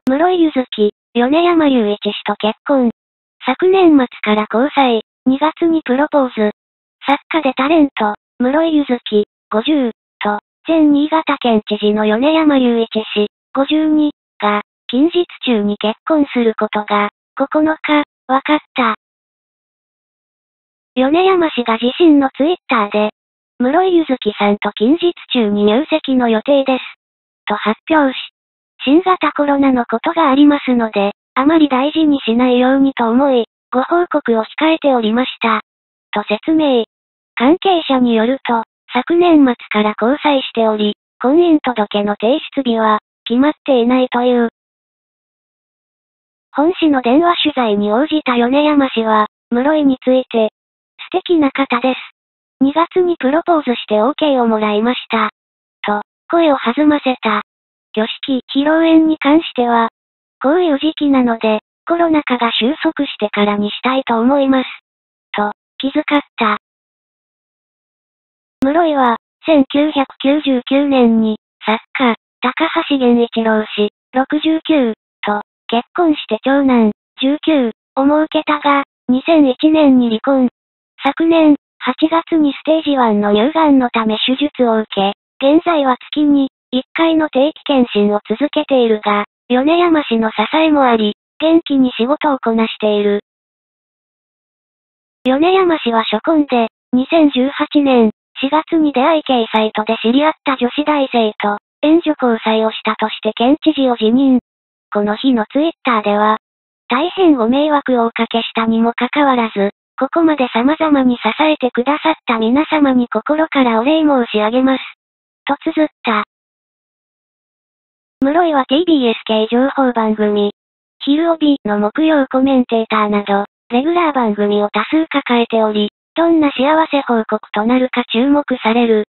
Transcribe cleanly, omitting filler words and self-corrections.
室井ゆずき、米山雄一氏と結婚。昨年末から交際、2月にプロポーズ。作家でタレント、室井ゆずき、50、と、前新潟県知事の米山雄一氏、52、が、近日中に結婚することが、9日、分かった。米山氏が自身のツイッターで、室井ゆずきさんと近日中に入籍の予定です。と発表し、新型コロナのことがありますので、あまり大事にしないようにと思い、ご報告を控えておりました。と説明。関係者によると、昨年末から交際しており、婚姻届の提出日は、決まっていないという。本誌の電話取材に応じた米山氏は、室井について、素敵な方です。2月にプロポーズして OK をもらいました。と、声を弾ませた。挙式、披露宴に関しては、こういう時期なので、コロナ禍が収束してからにしたいと思います。と、気遣った。室井は、1999年に、作家、高橋源一郎氏、69、と、結婚して長男、19、を設けたが、2001年に離婚。昨年、8月にステージ1の乳がんのため手術を受け、現在は月に、1回の定期検診を続けているが、米山氏の支えもあり、元気に仕事をこなしている。米山氏は初婚で、2018年4月に出会い系サイトで知り合った女子大生と、援助交際をしたとして県知事を辞任。この日のツイッターでは、大変ご迷惑をおかけしたにもかかわらず、ここまで様々に支えてくださった皆様に心からお礼申し上げます。と綴った。室井は TBS 系情報番組、昼帯の木曜コメンテーターなど、レギュラー番組を多数抱えており、どんな幸せ報告となるか注目される。